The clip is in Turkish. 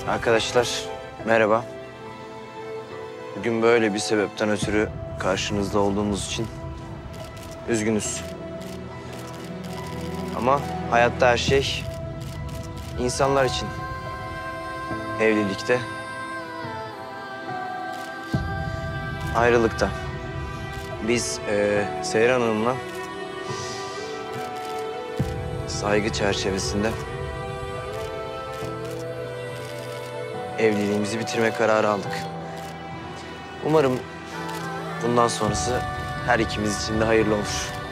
Arkadaşlar merhaba. Bugün böyle bir sebepten ötürü karşınızda olduğumuz için üzgünüz. Ama hayatta her şey insanlar için. Evlilikte, ayrılıkta. Biz Seyran Hanım'la saygı çerçevesinde evliliğimizi bitirme kararı aldık. Umarım bundan sonrası her ikimiz için de hayırlı olur.